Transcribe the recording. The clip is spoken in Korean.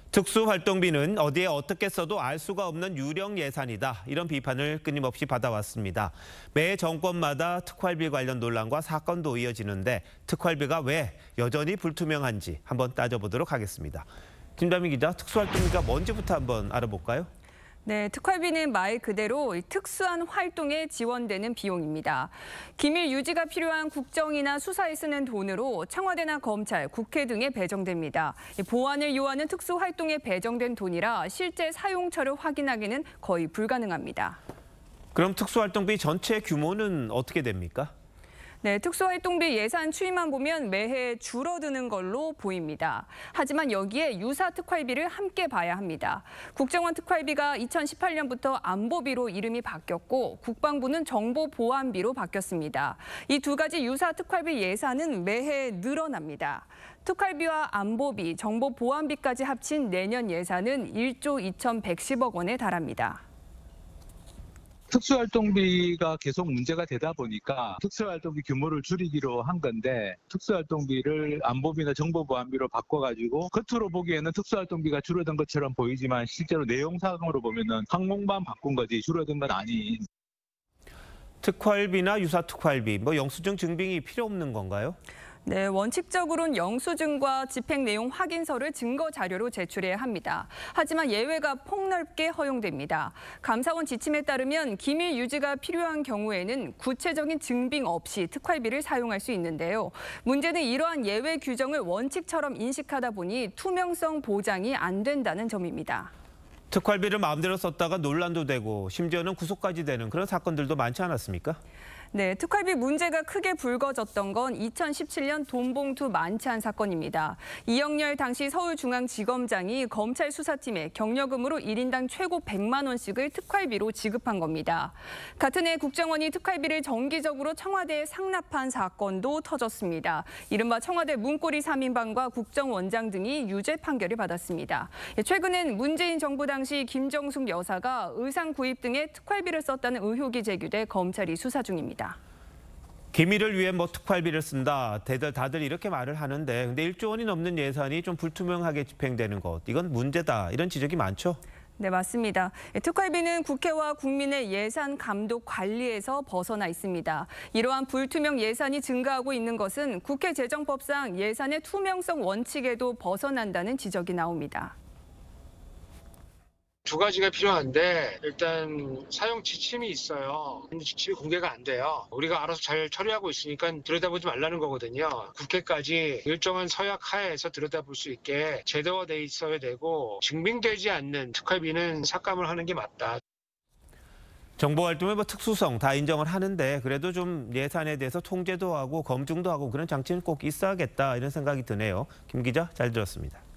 특수활동비는 어디에 어떻게 써도 알 수가 없는 유령 예산이다. 이런 비판을 끊임없이 받아왔습니다. 매 정권마다 특활비 관련 논란과 사건도 이어지는데 특활비가 왜 여전히 불투명한지 한번 따져보도록 하겠습니다. 김다미 기자, 특수활동비가 뭔지부터 한번 알아볼까요? 네, 특활비는 말 그대로 특수한 활동에 지원되는 비용입니다. 기밀 유지가 필요한 국정이나 수사에 쓰는 돈으로 청와대나 검찰, 국회 등에 배정됩니다. 보안을 요하는 특수활동에 배정된 돈이라 실제 사용처를 확인하기는 거의 불가능합니다. 그럼 특수활동비 전체 규모는 어떻게 됩니까? 네, 특수활동비 예산 추이만 보면 매해 줄어드는 걸로 보입니다. 하지만 여기에 유사 특활비를 함께 봐야 합니다. 국정원 특활비가 2018년부터 안보비로 이름이 바뀌었고 국방부는 정보보안비로 바뀌었습니다. 이 두 가지 유사 특활비 예산은 매해 늘어납니다. 특활비와 안보비, 정보보안비까지 합친 내년 예산은 1조 2,110억 원에 달합니다. 특수활동비가 계속 문제가 되다 보니까 특수활동비 규모를 줄이기로 한 건데 특수활동비를 안보비나 정보보안비로 바꿔가지고 겉으로 보기에는 특수활동비가 줄어든 것처럼 보이지만 실제로 내용상으로 보면은 항목만 바꾼 거지 줄어든 건 아닌. 특활비나 유사 특활비, 영수증 증빙이 필요 없는 건가요? 네, 원칙적으로는 영수증과 집행 내용 확인서를 증거 자료로 제출해야 합니다. 하지만 예외가 폭넓게 허용됩니다. 감사원 지침에 따르면 기밀 유지가 필요한 경우에는 구체적인 증빙 없이 특활비를 사용할 수 있는데요. 문제는 이러한 예외 규정을 원칙처럼 인식하다 보니 투명성 보장이 안 된다는 점입니다. 특활비를 마음대로 썼다가 논란도 되고 심지어는 구속까지 되는 그런 사건들도 많지 않았습니까? 네, 특활비 문제가 크게 불거졌던 건 2017년 돈봉투 만찬 사건입니다. 이영렬 당시 서울중앙지검장이 검찰 수사팀에 경력금으로 1인당 최고 100만 원씩을 특활비로 지급한 겁니다. 같은 해 국정원이 특활비를 정기적으로 청와대에 상납한 사건도 터졌습니다. 이른바 청와대 문고리 3인방과 국정원장 등이 유죄 판결을 받았습니다. 최근엔 문재인 정부 당시 김정숙 여사가 의상 구입 등에 특활비를 썼다는 의혹이 제기돼 검찰이 수사 중입니다. 기밀을 위해 특활비를 쓴다. 다들 이렇게 말을 하는데 근데 1조 원이 넘는 예산이 좀 불투명하게 집행되는 것. 이건 문제다. 이런 지적이 많죠? 네, 맞습니다. 특활비는 국회와 국민의 예산 감독 관리에서 벗어나 있습니다. 이러한 불투명 예산이 증가하고 있는 것은 국회 재정법상 예산의 투명성 원칙에도 벗어난다는 지적이 나옵니다. 두 가지가 필요한데 일단 사용 지침이 있어요. 근데 지침이 공개가 안 돼요. 우리가 알아서 잘 처리하고 있으니까 들여다보지 말라는 거거든요. 국회까지 일정한 서약 하에서 들여다볼 수 있게 제도화돼 있어야 되고 증빙되지 않는 특활비는 삭감을 하는 게 맞다. 정보활동의 특수성 다 인정을 하는데 그래도 좀 예산에 대해서 통제도 하고 검증도 하고 그런 장치는 꼭 있어야겠다 이런 생각이 드네요. 김 기자, 잘 들었습니다.